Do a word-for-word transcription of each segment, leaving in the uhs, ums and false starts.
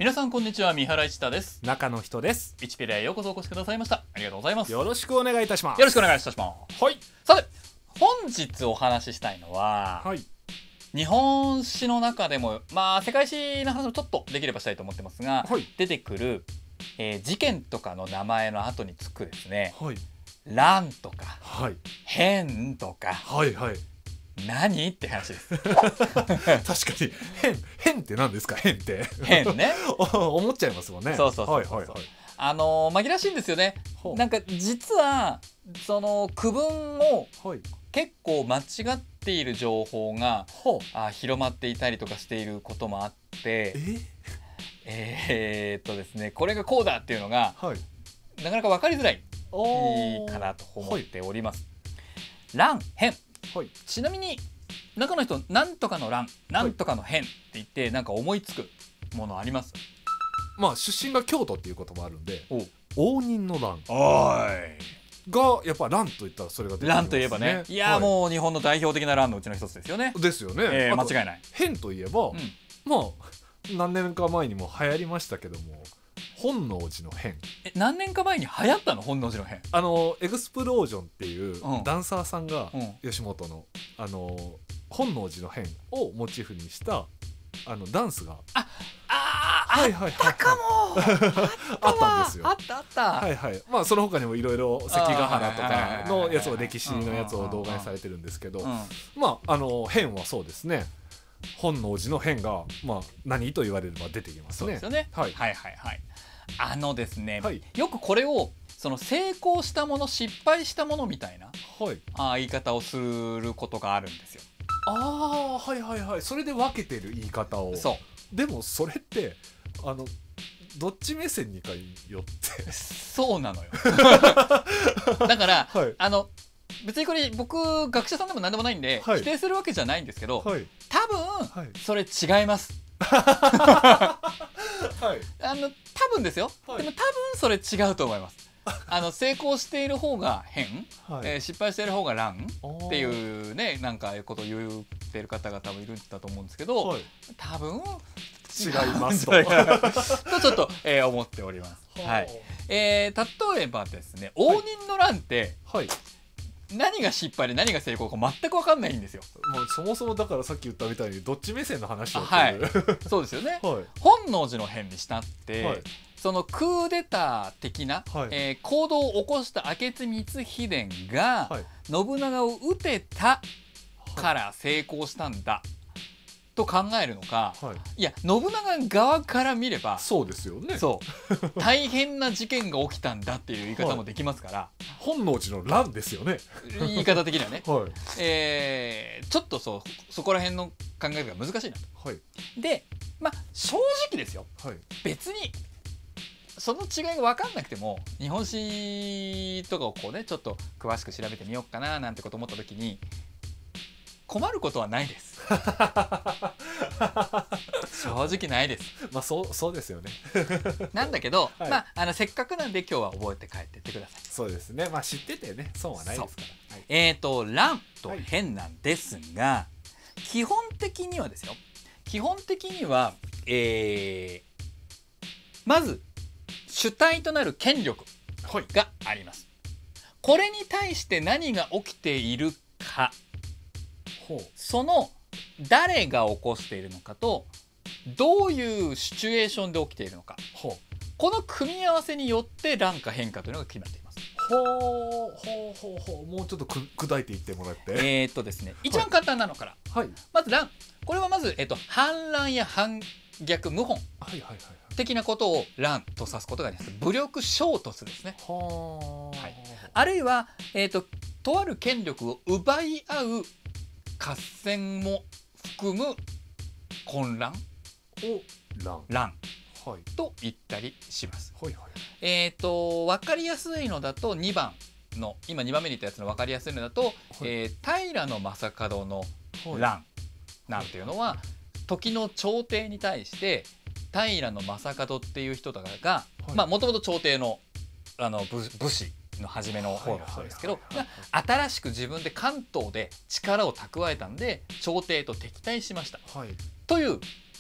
皆さんこんにちは、三原一太です。 中の人です。 いちペラへようこそお越しくださいました。ありがとうございます。 よろしくお願いいたします。 よろしくお願いいたします。 はい。 さて、本日お話ししたいのは、 はい。 日本史の中でも、まあ世界史の話もちょっとできればしたいと思ってますが、 はい。 出てくる、えー事件とかの名前の後につくですね、 はい。 乱とかはい。 変とかはいはい。 何って話です。 確かに変変って何ですか変って変ね。 思っちゃいますもんね。 そうそうそうそう。 はいはいはい。 あのー紛らわしいんですよね。 ほうなんか実はその区分をはい。 結構間違っている情報がほう。 あ広まっていたりとかしていることもあってええー、っとですねこれがこうだっていうのがはい。 なかなか分かりづらいおかなと思っております。乱変はい。 ちなみに中の人なんとかの乱なんとかの変って言ってなんか思いつくものあります？ まあ出身が京都っていうこともあるんで、 お応仁の乱おがやっぱ乱と言ったらそれが出てきますね。 乱といえばねいやー、もう日本の代表的な乱のうちの一つですよね。 ですよね。 えー、 あと間違いない。 変といえば、 うんまあ何年か前にも流行りましたけども、本能寺の変。 え何年か前に流行ったの本能寺の変。 あのエグスプロージョンっていううんダンサーさんが、 うん吉本のあの本能寺の変をモチーフにしたあのダンスがああー、 はいはいはいはいあったかもあったんですよ。 あったあったはいはい。まあその他にもいろいろ関ヶ原とあーはいはいはいはいかのやつを歴史のやつを動画にされてるんですけど、 うんまああの変はそうですね。本能寺の変がまあ何と言われれば出てきますね。 そうですよね。 はいはいはいはい。あのですね、 はいよくこれをその成功したもの失敗したものみたいなはい。 あー言い方をすることがあるんですよ。 ああはいはいはい。それで分けてる言い方を。 そうでもそれってあのどっち目線にかによってそうなのよ。だから、 はいあの別にこれ僕学者さんでも何でもないんで、 はい否定するわけじゃないんですけど、 はい多分、 はいそれ違います。 はいあの多分ですよ、 はいでも多分それ違うと思います。あの成功している方が変、 はいえー失敗している方が乱っっていうねなんかいうことを言ってる方が多分いるんだと思うんですけど、 はい多分違いますととちょっと、えー思っております。はいえー、例えばですね応仁の乱ってはい。 何が失敗で何が成功か全く分かんないんですよ。 もうそもそもだからさっき言ったみたいにどっち目線の話をしてはいる。 そうですよね。 はい本能寺の変にしたって、 はいそのクーデター的な、 はいえー行動を起こした明智光秀が、 はい信長を討てたから成功したんだと考えるのか、 はい。 いや信長側から見ればそうですよね。 そう大変な事件が起きたんだっていう言い方もできますから、 本能寺の乱ですよね。 言い方的にはね、 はいえーちょっとそうそこら辺の考えが難しいなと。 はいでまあ正直ですよ、 はい別にその違いが分かんなくても日本史とかをこうねちょっと詳しく調べてみようかななんてこと思った時に困ることはないです。正直ないです。 まあそうそうですよね。 なんだけど、 はいまああのせっかくなんで今日は覚えて帰ってってください。 そうですね。まあ知っててね損はないですから。はいえーと乱と変なんですが、基本的にはですよ基本的には、えーまず主体となる権力はいがあります。これに対して何が起きているか、 ほうその誰が起こしているのかとどういうシチュエーションで起きているのか、 ほうこの組み合わせによって乱か変かというのが決まっています。 ほうほうほうほうもうちょっとく砕いていってもらって。 えーっとですね一番簡単なのから、 はいまず乱、これはまず、えっと、反乱や反逆謀反はいはいはい的なことを乱と指すことがあります。武力衝突ですね。 はあ、 はいあるいは、えーと、とある権力を奪い合う合戦も含む混乱お乱乱はいと言ったりします。 はいはいえーと分かりやすいのだとにばんの今にばんめに言ったやつの分かりやすいのだと、 はいえー平将門のはい乱なんていうのは時の朝廷に対して平将門っていう人がはいまあもともと朝廷のあの武武士の初めの方の人ですけどはいはいはいが新しく自分で関東で力を蓄えたんで朝廷と敵対しましたはいという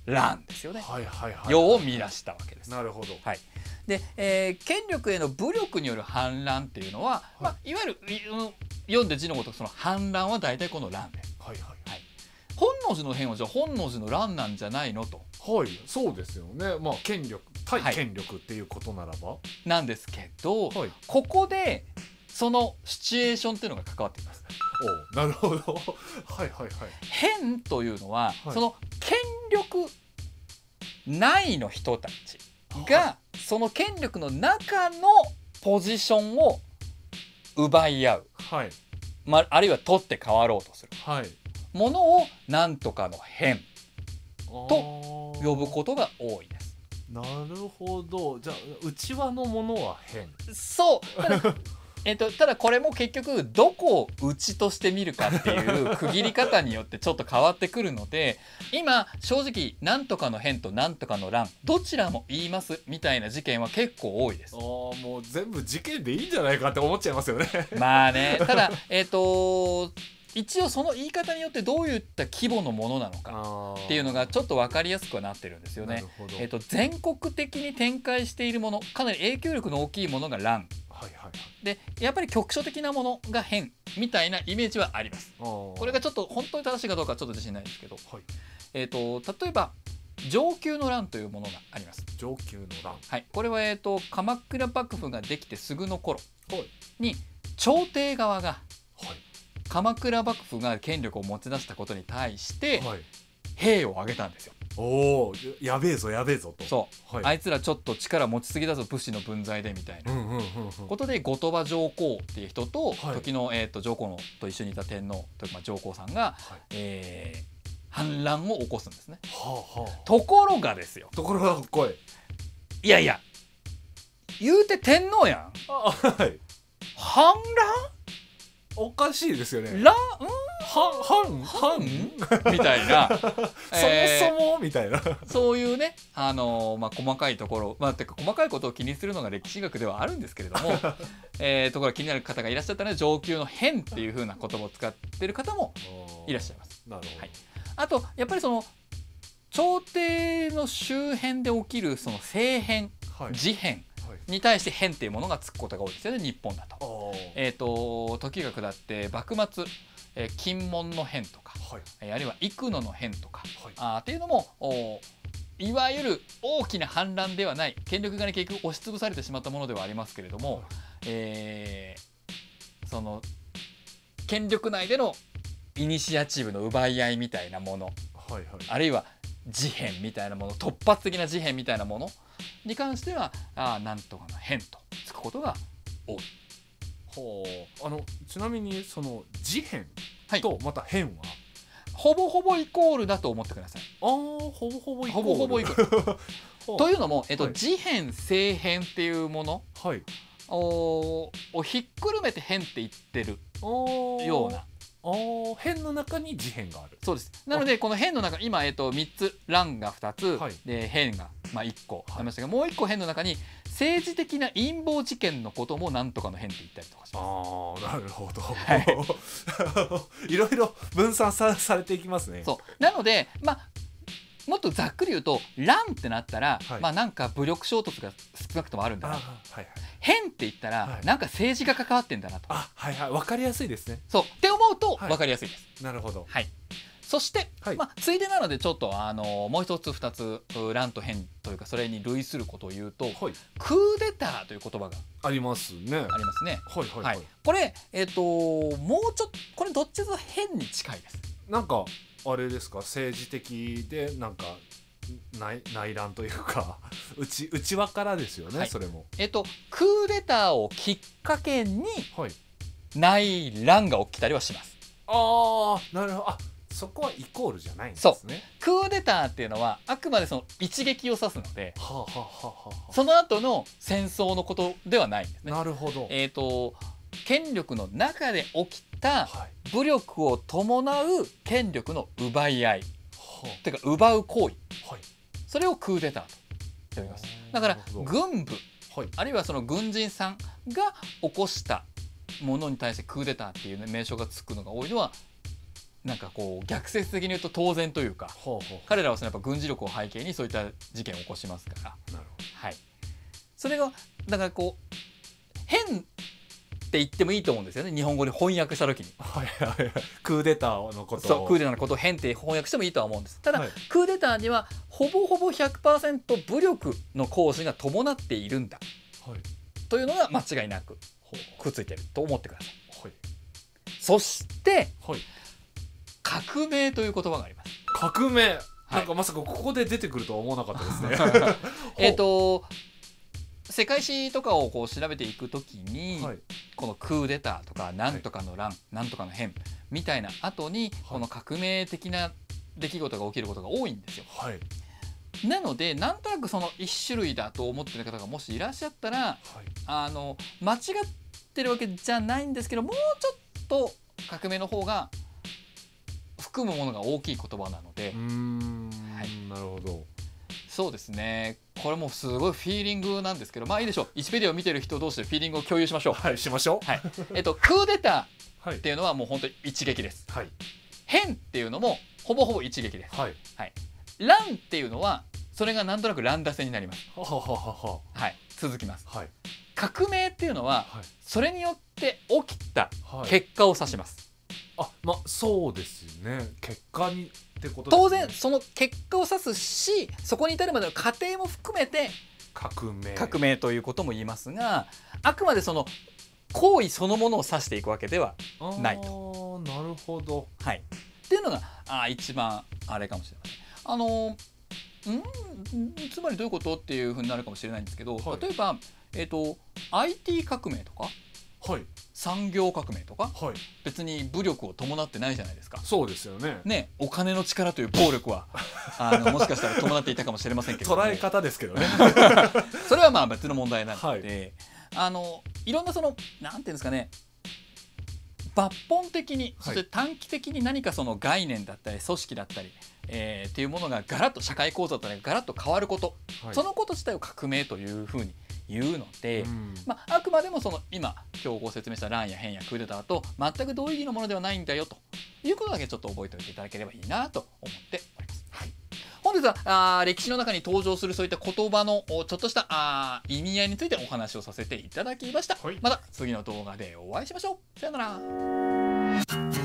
乱ですよね。 はいはいはい。 世を乱したわけです。 なるほど。 はい。で、えー権力への武力による反乱っていうのは、いまあ、いわゆるいうん読んで字のごとくその反乱は大体この乱です。 はいはいはい、本能寺の変はじゃあ本能寺の乱なんじゃないのと。 はい、そうですよね。まあ権力対はい権力っていうことならば、 なんですけど、 はい、 ここでそのシチュエーションっていうのが関わってきます。 おなるほどはいはいはい。 変というのは、 はいその権力内の人たちが、 はその権力の中のポジションを奪い合う、 はいまあるいは取って代わろうとするはい。 ものをなんとかの変と呼ぶことが多いです。 なるほど。じゃあ内輪のものは変。 そうただえっと、ただこれも結局どこを内として見るかっていう区切り方によってちょっと変わってくるので、今正直なんとかの変となんとかの乱どちらも言いますみたいな事件は結構多いです。 ああもう全部事件でいいんじゃないかって思っちゃいますよね。 まあね、ただえっと一応その言い方によってどういった規模のものなのかっていうのがちょっと分かりやすくはなってるんですよね。えっと、全国的に展開しているもの、かなり影響力の大きいものが乱、 はいはいはい、 でやっぱり局所的なものが変みたいなイメージはあります。これがちょっと本当に正しいかどうかちょっと自信ないですけど、 はい、 えっと例えば承久の乱というものがあります。 承久の乱、 はい、これは、えっと、鎌倉幕府ができてすぐの頃はいに朝廷側がはい鎌倉幕府が権力を持ち出したことに対してはい、 兵を挙げたんですよ。 おおやべえぞやべえぞと。 そう、 はい、 あいつらちょっと力持ちすぎだぞ武士の分際でみたいなことで後鳥羽上皇っていう人と、はい、時の、えー、と上皇のと一緒にいた天皇というか、まあ、上皇さんが、はい、えー、反乱を起こすんですね。はあはあ、ところがですよ。 ところが来い。 いやいや言うて天皇やん。 あ、はい、 反乱おかしいですよね。 乱反反反みたいなそもそもみたいなそういうね、あのーまあ、細かいところ、まあ、てか細かいことを気にするのが歴史学ではあるんですけれども、えー、ところが気になる方がいらっしゃったので承久の変っていう風な言葉を使っている方もいらっしゃいます。 なるほど、 はい、あとやっぱりその朝廷の周辺で起きるその政変、はい、事変に対して変っていうものがつくことが多いですよね、日本だと。えーと時が下って幕末、えー、金門の変とか、はい、えー、あるいは幾野の変とか、はい、あっていうのもいわゆる大きな反乱ではない、権力側に結局押しつぶされてしまったものではありますけれども、はい、えー、その権力内でのイニシアチブの奪い合いみたいなもの、はいはい、あるいは事変みたいなもの、突発的な事変みたいなものに関してはあなんとかの変とつくことが多い。 ほう、あのちなみにその事変とまた変は、はい、 ほぼほぼイコールだと思ってください。 ああ、ほぼほぼイコール。 ほぼほぼイコールというのも、えっとはい、事変政変っていうもの、はい、をひっくるめて変って言ってるような。 あ変の中に事変がある。 そうです。なのでこの変の中、今、えー、とみっつ乱がふたつ、はい、で変が、まあ、いっこありましたが、はい、もういっこ変の中に政治的な陰謀事件のこともなんとかの変って言ったりとかします。 ああ、なるほど、はい、いろいろ分散 さ, されていきますね。 そうなので、まあもっとざっくり言うと乱ってなったら、はい、まあなんか武力衝突が少なくともあるんだな、はいはい、変って言ったら、はい、なんか政治が関わってんだなと。 あ、はいはい、分かりやすいですね。 そうって思うと分かりやすいです。 はい、なるほど、 はい、そして、はい、まあ、ついでなのでちょっとあのもう一つ二つ乱と変というかそれに類することを言うと、はい、クーデターという言葉がありますね。 ありますね。 はいはいはい、はい、 これ、えー、ともうちょっとこれどっちと変に近いです。 なんかあれですか、政治的でなんか内, 内乱というか内, 内輪からですよね、はい、それも、 えっと、クーデターをきっかけに内乱が起きたりはします。 ああ、なるほど。あ、そこはイコールじゃないんですね。 そう、クーデターっていうのはあくまでその一撃を指すので、 はあはあはあはあ、 その後の戦争のことではないんですね。 なるほど。 えっと権力の中で起きた武力を伴う権力の奪い合い、はあ、てか奪う行為、はい、それをクーデターと呼びます。だから軍部、はい、あるいはその軍人さんが起こしたものに対してクーデターっていう、ね、名称がつくのが多いのはなんかこう逆説的に言うと当然というか、 ほうほう、 彼らはそのやっぱ軍事力を背景にそういった事件を起こしますから。 なるほど。 はい、それがだからこう変って言ってもいいと思うんですよね、日本語で翻訳した時に。 はいはいはい、クーデターのことを、 そうクーデターのことを変って翻訳してもいいとは思うんです。ただ、 はい、 クーデターにはほぼほぼ ひゃくパーセント 武力の行使が伴っているんだ、 はい、 というのが間違いなくくっついていると思ってください。 はい、 そして、 はい、 革命という言葉があります。 革命、 はい、 なんかまさかここで出てくるとは思わなかったですね。 えっと世界史とかをこう調べていくときに、 はい、 このクーデターとかなんとかの乱、はい、なんとかの変みたいな後に、はい、この革命的な出来事が起きることが多いんですよ。 はい、 なのでなんとなくその一種類だと思ってる方がもしいらっしゃったら、はい、あの間違ってるわけじゃないんですけど、もうちょっと革命の方が含むものが大きい言葉なので。 うーん、はい、なるほど。 そうですね、これもすごいフィーリングなんですけど、まあいいでしょう、イチペディアを見てる人同士でフィーリングを共有しましょう。 はい、しましょう。 はい、えっとクーデターっていうのはもう本当に一撃です。はい、変っていうのもほぼほぼ一撃です。はいはい、乱っていうのはそれがなんとなく乱打戦になります。はははは、はい、続きます。はい、革命っていうのは、はい、それによって起きた結果を指します。 はい、あ、まあそうですね、結果にってことですね。当然その結果を指すし、そこに至るまでの過程も含めて革命革命ということも言いますが、あくまでその行為そのものを指していくわけではないと。 あ、なるほど。 はい、っていうのがあ一番あれかもしれません。あのんつまりどういうことっていうふうになるかもしれないんですけど、はい、例えば、えーと、アイティー 革命とか、はい、産業革命とか、はい、別に武力を伴ってないじゃないですか。 そうですよね。 ね、お金の力という暴力はあのもしかしたら伴っていたかもしれませんけど、ね、 捉え方ですけどね。 それはまあ別の問題なので、はい、あのいろんなそのなんていうんですかね、抜本的に、そして短期的に何かその概念だったり組織だったり、えー、っていうものがガラッと社会構造とねガラッと変わること、はい、そのこと自体を革命というふうに言うので、うん、まあ、あくまでもその今今日ご説明した乱や変やクーデターと全く同意義のものではないんだよということだけちょっと覚えておいていただければいいなと思っております。はい、本日はあ歴史の中に登場するそういった言葉のちょっとしたあ意味合いについてお話をさせていただきました。はい、また次の動画でお会いしましょう。さよなら。